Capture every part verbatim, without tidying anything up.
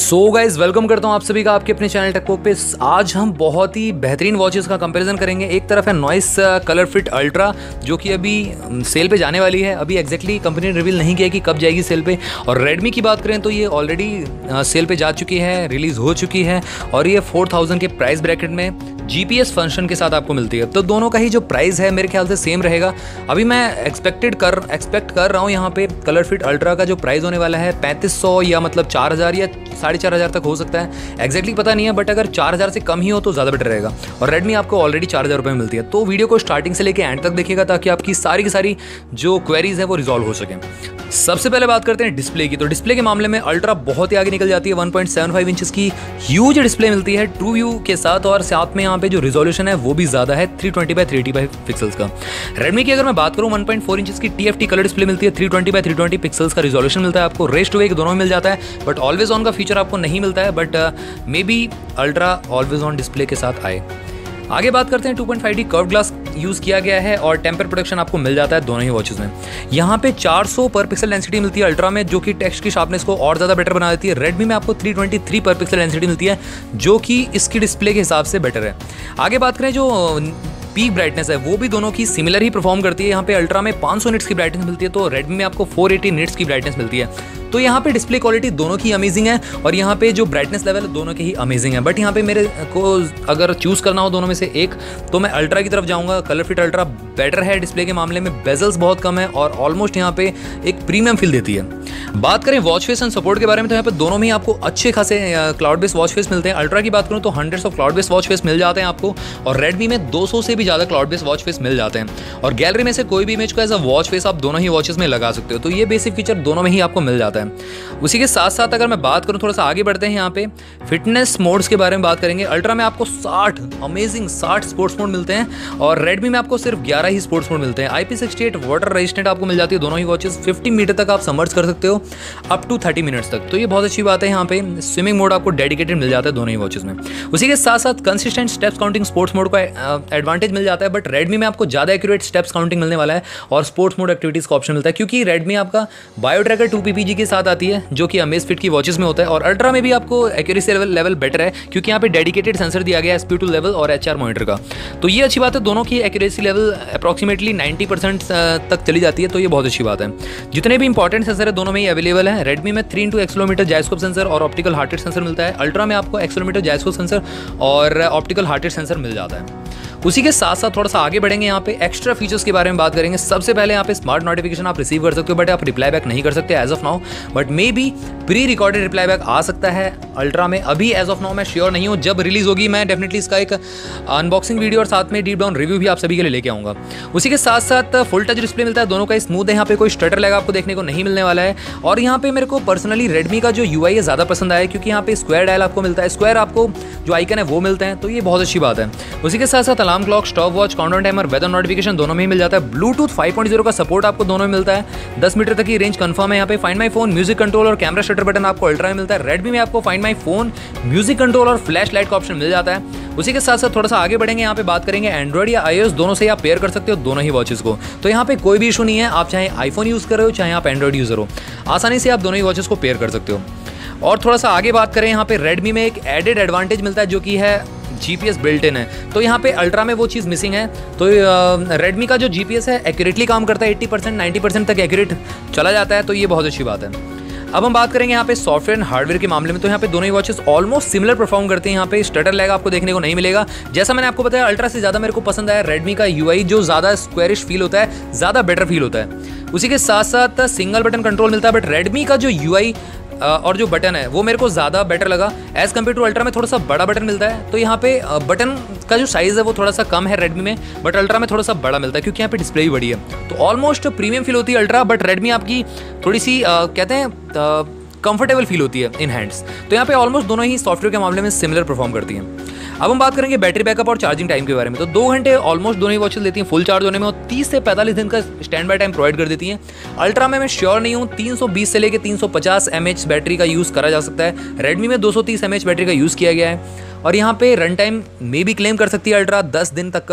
So guys welcome करता हूँ आप सभी का आपके अपने चैनल टेकपोक पे। आज हम बहुत ही बेहतरीन वॉचेस का कंपैरिजन करेंगे। एक तरफ है नॉइस कलर फिट अल्ट्रा जो कि अभी सेल पे जाने वाली है। अभी एग्जैक्टली कंपनी ने रिवील नहीं किया कि कब जाएगी सेल पे। और रेडमी की बात करें तो ये ऑलरेडी सेल पे जा चुकी है, रिलीज़ हो चुकी है और ये फोर थाउजेंड के प्राइस ब्रैकेट में जीपीएस फंक्शन के साथ आपको मिलती है। तो दोनों का ही जो प्राइस है मेरे ख्याल से सेम रहेगा। अभी मैं एक्सपेक्टेड कर एक्सपेक्ट कर रहा हूँ यहाँ पे कलर फिट अल्ट्रा का जो प्राइस होने वाला है पैंतीस सौ या मतलब चार हज़ार या साढ़े चार हज़ार तक हो सकता है। एग्जैक्टली पता नहीं है, बट अगर चार हज़ार से कम ही हो तो ज़्यादा बेटर रहेगा। और रेडमी आपको ऑलरेडी चार हज़ार रुपये में मिलती है। तो वीडियो को स्टार्टिंग से लेकर एंड तक देखिएगा ताकि आपकी सारी की सारी जो क्वेरीज है वो रिजॉल्व हो सके। सबसे पहले बात करते हैं डिस्प्ले की। तो डिस्प्ले के मामले में अल्ट्रा बहुत ही आगे निकल जाती है। One point seven five inches की ह्यूज डिस्प्ले मिलती है ट्रू व्यू के साथ, और साथ में यहाँ पे जो रिजोल्यूशन है वो भी ज़्यादा है three twenty by three eighty five pixels का। रेडमी की अगर मैं बात करूँ वन पॉइंट फोर इंचेस की टीएफटी कलर डिस्प्ले मिलती है। Three twenty by three twenty pixels का रिजोल्यूशन मिलता है आपको। रेस्ट टू वेक दोनों में मिल जाता है, बट ऑलवेज ऑन का फीचर आपको नहीं मिलता है। But maybe ultra always on display के साथ आए। आगे बात करते हैं two point five D curve glass use किया गया है और टेम्पर प्रोटेक्शन आपको मिल जाता है दोनों ही वॉचेस में। यहाँ पे चार सौ पर पिक्सल डेंसिटी मिलती है अल्ट्रा में, जो कि टेक्स्ट की शार्पनेस को और ज़्यादा बेटर बना देती है। रेडमी में आपको थ्री ट्वेंटी थ्री पर पिक्सल डेंसिटी मिलती है, जो कि इसकी डिस्प्ले के हिसाब से बेटर है। आगे बात करें जो पीक ब्राइटनेस है वो भी दोनों की सिमिलर ही परफॉर्म करती है। यहाँ पे अल्ट्रा में पाँच सौ निट्स की ब्राइटनेस मिलती है, तो रेडमी में आपको फोर एटी निट्स की ब्राइटनेस मिलती है। तो यहाँ पे डिस्प्ले क्वालिटी दोनों की अमेजिंग है और यहाँ पे जो ब्राइटनेस लेवल है दोनों के ही अमेजिंग है। बट यहाँ पे मेरे को अगर चूज़ करना हो दोनों में से एक, तो मैं अल्ट्रा की तरफ जाऊँगा। कलर फिट अल्ट्रा बेटर है डिस्प्ले के मामले में, बेजल्स बहुत कम है और ऑलमोस्ट यहाँ पे एक प्रीमियम फील देती है। बात करें वॉच फेस एंड सपोर्ट के बारे में, तो यहाँ पे दोनों में आपको अच्छे खासे क्लाउड बेस्ड वॉच फेस मिलते हैं। अल्ट्रा की बात करूँ तो hundreds of cloud based watch face मिल जाते हैं आपको, और रेडमी में दो सौ से भी ज़्यादा क्लाउड बेस्ड वॉच फेस मिल जाते हैं। और गैलरी में से कोई भी इमेज को एज अ वॉच फेस आप दोनों ही वॉचेस में लगा सकते हो। तो ये बेसिक फीचर दोनों में ही आपको मिल जाता है। उसी के साथ साथ अगर मैं बात करूं, थोड़ा सा आगे बढ़ते हैं, यहाँ पे फिटनेस मोड्स के बारे में बात करेंगे। अल्ट्रा में आपको साठ अमेजिंग साठ स्पोर्ट्स मोड मिलते हैं और रेडमी में आपको सिर्फ ग्यारह ही स्पोर्ट्स मोड मिलते हैं। I P sixty eight water resistant आपको मिल जाती है दोनों ही वॉचेस। फिफ्टी मीटर तक आप सबमर्ज कर सकते हो, अप टू थर्टी मिनट्स तक। तो ये बहुत अच्छी बात है। यहाँ पे स्विमिंग मोड आपको डेडिकेटेड मिल जाता है दोनों ही वॉचेस में। उसी के साथ साथ consistent steps counting sports mode का एडवांटेज मिल जाता है, बट रेडमी में आपको ज़्यादा एक्यूरेट स्टेप्स काउंटिंग मिलने वाला है और स्पोर्ट्स मोड एक्टिविटीज़ का ऑप्शन मिलता है, क्योंकि रेडमी आपका बायो ट्रैकर टू पीपीजी के साथ आती है जो कि अमेज फिट की वॉचेस में होता है। और अल्ट्रा में भी आपको एक्यूरेसी लेवल लेवल बेटर है, क्योंकि यहाँ पे डेडिकेटेड सेंसर दिया गया है एस पी टू लेवल और एच आर मॉनिटर का। तो ये अच्छी बात है, दोनों की accuracy level approximately ninety percent तक चली जाती है। तो ये बहुत अच्छी बात है। जितने भी इंपॉर्टेंट सेंसर है दोनों में ही अवेलेबल है। रेडमी में three into accelerometer gyroscope sensor और ऑप्टिकल हार्ट रेट सेंसर मिलता है। अल्ट्रा में आपको एक्सलोमीटर जायस्कोप सेंसर और ऑप्टिकल हार्ट रेट सेंसर मिल जाता है। उसी के साथ साथ थोड़ा सा आगे बढ़ेंगे, यहाँ पे एक्स्ट्रा फीचर्स के बारे में बात करेंगे। सबसे पहले यहाँ पे स्मार्ट नोटिफिकेशन आप रिसीव कर सकते हो, बट आप रिप्लाई बैक नहीं कर सकते as of now. But maybe pre recorded reply back आ सकता है अल्ट्रा में। अभी एज ऑफ नाउ मैं श्योर नहीं हूँ। जब रिलीज होगी मैं डेफिनेटली इसका एक अनबॉक्सिंग वीडियो और साथ में डीप डाउन रिव्यू भी आप सभी के लिए लेके आऊँगा। उसी के साथ साथ फुल टच डिस्प्ले मिलता है, दोनों का स्मूथ है। यहाँ पे कोई स्टटर लैग आपको देखने को नहीं मिलने वाला है। और यहाँ पे मेरे को पर्सनली रेडमी का जो यूआई है ज़्यादा पसंद आया, क्योंकि यहाँ पे स्क्वायर डायल आपको मिलता है, स्क्वायर आपको जो आइकन है वो मिलते हैं। तो ये बहुत अच्छी बात है। उसी के साथ साथ alarm clock, stopwatch, countdown timer, weather notification दोनों में ही मिल जाता है। ब्लूटूथ फाइव पॉइंट ज़ीरो का सपोर्ट आपको दोनों में मिलता है। दस मीटर तक की रेंज कंफर्म है। यहाँ पे find my phone, music control और कैमरा शटर बटन आपको अल्ट्रा में मिलता है। रेडमी में आपको find my phone, music control और फ्लैश लाइट का ऑप्शन मिल जाता है। उसी के साथ साथ थोड़ा सा आगे बढ़ेंगे, यहाँ पे बात करेंगे एंड्रॉइड या आईओएस दोनों से आप पेयर कर सकते हो दोनों ही वॉचेस को। तो यहाँ पे कोई भी इशू नहीं है, आप चाहे आईफोन यूज़ कर रहे हो चाहे आप एंड्रॉइड यूज़र हो, आसानी से आप दोनों ही वॉचेस को पेयर कर सकते हो। और थोड़ा सा आगे बात करें, यहाँ पे रेडमी में एक एडेड एडवांटेज मिलता है जो कि है जीपीएस बिल्ट इन है। तो यहाँ पे अल्ट्रा में वो चीज़ मिसिंग है। तो रेडमी का जो जीपीएस है एक्यूरेटली काम करता है, एट्टी परसेंट नाइन्टी परसेंट तक एक्यूरेट चला जाता है। तो ये बहुत अच्छी बात है। अब हम बात करेंगे यहाँ पे सॉफ्टवेयर एंड हार्डवेयर के मामले में। तो यहाँ पे दोनों ही वॉचेस ऑलमोस्ट सिमिलर परफॉर्म करते हैं। यहाँ पे स्टटर लैग आपको देखने को नहीं मिलेगा। जैसा मैंने आपको बताया, अल्ट्रा से ज़्यादा मेरे को पसंद आया रेडमी का यूआई, जो ज़्यादा स्क्वायरिश फील होता है, ज़्यादा बेटर फील होता है। उसी के साथ साथ सिंगल बटन कंट्रोल मिलता है, बट रेडमी का जो यूआई और जो बटन है वो मेरे को ज़्यादा बेटर लगा एज़ कम्पेयर टू अल्ट्रा में। थोड़ा सा बड़ा बटन मिलता है, तो यहाँ पे बटन का जो साइज़ है वो थोड़ा सा कम है रेडमी में, बट अल्ट्रा में थोड़ा सा बड़ा मिलता है, क्योंकि यहाँ पे डिस्प्ले भी बड़ी है। तो ऑलमोस्ट प्रीमियम फील होती है अल्ट्रा, बट रेडमी आपकी थोड़ी सी आ, कहते हैं कंफर्टेबल फील होती है इन हैंड्स। तो यहाँ पे ऑलमोस्ट दोनों ही सॉफ्टवेयर के मामले में सिमिलर परफॉर्म करती हैं। अब हम बात करेंगे बैटरी बैकअप और चार्जिंग टाइम के बारे में। तो दो घंटे ऑलमोस्ट दोनों ही वॉचेस देती हैं फुल चार्ज होने में, और तीस से पैंतालीस दिन का स्टैंड बाय टाइम प्रोवाइड कर देती हैं। अल्ट्रा में मैं श्योर नहीं हूँ, तीन सौ बीस से लेकर तीन सौ पचास एमएच बैटरी का यूज़ करा जा सकता है। रेडमी में दो सौ तीस एमएच बैटरी का यूज़ किया गया है। और यहाँ पे रन टाइम में भी क्लेम कर सकती है अल्ट्रा दस दिन तक का।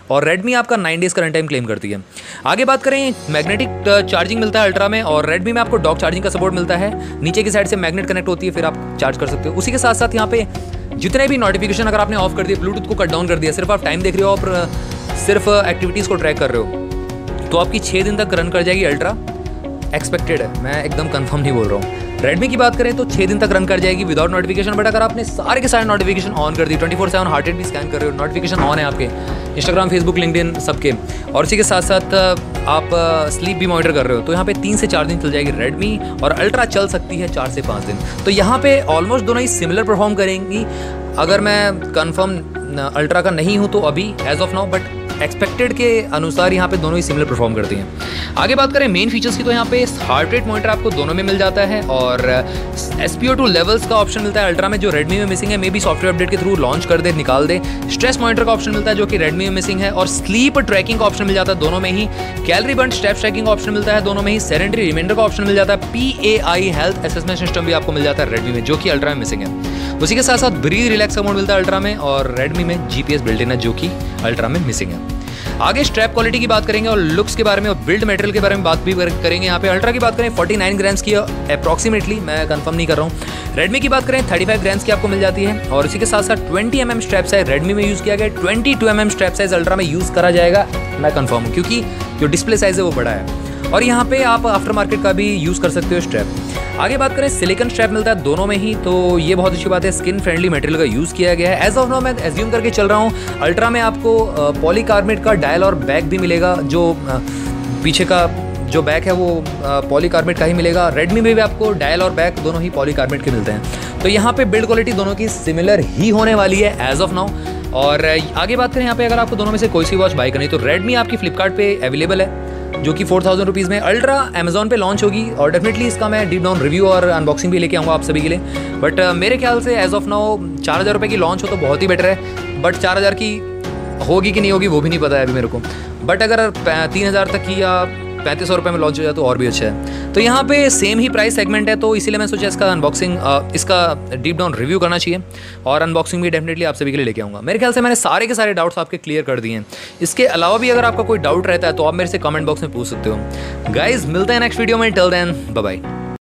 और रेडमी आपका नाइन डेज का रन टाइम क्लेम करती है। आगे बात करें, मैग्नेटिक चार्जिंग मिलता है अल्ट्रा में, और रेडमी में आपको डॉक चार्जिंग का सपोर्ट मिलता है। नीचे की साइड से मैग्नेट कनेक्ट होती है, फिर आप चार्ज कर सकते हो। उसी के साथ साथ यहाँ पे जितने भी नोटिफिकेशन अगर आपने ऑफ कर दिया, ब्लूटूथ को कट डाउन कर दिया, सिर्फ आप टाइम देख रहे हो और सिर्फ एक्टिविटीज़ को ट्रैक कर रहे हो, तो आपकी छः दिन तक रन कर जाएगी अल्ट्रा। एक्सपेक्टेड है, मैं एकदम कंफर्म नहीं बोल रहा हूँ। रेडमी की बात करें तो छः दिन तक रन कर जाएगी विदाउट नोटिफिकेशन। बट अगर आपने सारे के सारे नोटिफिकेशन ऑन कर दी, twenty four seven heart rate भी स्कैन कर रहे हो, नोटिफिकेशन ऑन है आपके इंस्टाग्राम, फेसबुक, लिंक्डइन सबके, और इसी के साथ साथ आप स्लीप भी मॉनिटर कर रहे हो, तो यहाँ पे तीन से चार दिन चल जाएगी रेडमी, और अल्ट्रा चल सकती है चार से पाँच दिन। तो यहाँ पे ऑलमोस्ट दोनों ही सिमिलर परफॉर्म करेंगी। अगर मैं कंफर्म अल्ट्रा का नहीं हूँ तो अभी as of now, but expected के अनुसार यहाँ पे दोनों ही सिमिलर परफॉर्म करती हैं। आगे बात करें मेन फीचर्स की, तो यहाँ पे हार्ट रेट मॉनिटर आपको दोनों में मिल जाता है, और S P O two levels का ऑप्शन मिलता है अल्ट्रा में, जो रेडमी में मिसिंग है। मे बी सॉफ्टवेयर अपडेट के थ्रू लॉन्च कर दे, निकाल दे। स्ट्रेस मॉनिटर का ऑप्शन मिलता है जो कि रेडमी में मिसिंग है, और स्लीप ट्रैकिंग का ऑप्शन मिल जाता है दोनों में ही। कैलोरी बर्न, स्टेप ट्रैकिंग का ऑप्शन मिलता है दोनों में ही। सेडेंटरी रिमाइंडर का ऑप्शन मिल जाता है। P A I health assessment system भी आपको मिल जाता है रेडमी में, जो कि अल्ट्रा में मिसिंग है। उसी के साथ साथ ब्रीथ रिलैक्स का मोड मिलता है अल्ट्रा में, और रेडमी में G P S built in है, जो कि अल्ट्रा में मिसिंग है। आगे स्ट्रैप क्वालिटी की बात करेंगे और लुक्स के बारे में और बिल्ड मटेरियल के बारे में बात भी करेंगे। यहाँ पे अल्ट्रा की बात करें फोर्टी नाइन ग्राम्स की अप्रॉक्सीमेटली, मैं कंफर्म नहीं कर रहा हूँ। रेडमी की बात करें थर्टी फाइव ग्राम्स की आपको मिल जाती है, और इसी के साथ साथ twenty M M strap size Redmi में यूज़ किया गया, twenty two M M strap size ultra में यूज़ करा जाएगा, मैं कंफर्म हूँ, क्योंकि जो डिस्प्ले साइज है वो बड़ा है। और यहाँ पे आप आफ्टर मार्केट का भी यूज़ कर सकते हो स्ट्रैप। आगे बात करें, सिलिकॉन स्ट्रैप मिलता है दोनों में ही, तो ये बहुत अच्छी बात है। स्किन फ्रेंडली मटेरियल का यूज़ किया गया है। एज ऑफ नाउ मैं एज्यूम करके चल रहा हूँ अल्ट्रा में आपको पॉलीकार्बोनेट का डायल और बैक भी मिलेगा, जो आ, पीछे का जो बैक है वो पॉलीकार्बोनेट का ही मिलेगा। रेडमी में भी आपको डायल और बैक दोनों ही पॉलीकार्बोनेट के मिलते हैं। तो यहाँ पे बिल्ड क्वालिटी दोनों की सिमिलर ही होने वाली है एज ऑफ नाउ। और आगे बात करें यहाँ पे, अगर आपको दोनों में से कोई सी वॉच बाय करनी, तो रेडमी आपकी फ्लिपकार्ट पे अवेलेबल है, जो कि फोर थाउजेंड रुपीज़ में। अल्ट्रा अमेजॉन पे लॉन्च होगी, और डेफिनेटली इसका मैं डीप डाउन रिव्यू और अनबॉक्सिंग भी लेके आऊँगा आप सभी के लिए। बट uh, मेरे ख्याल से एज ऑफ नाउ चार हज़ार रुपये की लॉन्च हो तो बहुत ही बेटर है, बट चार हज़ार की होगी कि नहीं होगी वो भी नहीं पता है अभी मेरे को। बट अगर तीन हज़ार तक की या पैंतीस सौ रुपये में लॉन्च हो जाए तो और भी अच्छा है। तो यहाँ पे सेम ही प्राइस सेगमेंट है, तो इसीलिए मैं सोचा इसका अनबॉक्सिंग, इसका डीप डाउन रिव्यू करना चाहिए, और अनबॉक्सिंग भी डेफिनेटली आप सभी के लिए लेके आऊँगा। मेरे ख्याल से मैंने सारे के सारे डाउट्स आपके क्लियर कर दिए हैं। इसके अलावा भी अगर आपका कोई डाउट रहता है तो आप मेरे से कमेंट बॉक्स में पूछ सकते हो। गाइज मिलते हैं नेक्स्ट वीडियो में, टिल देन बाय बाय।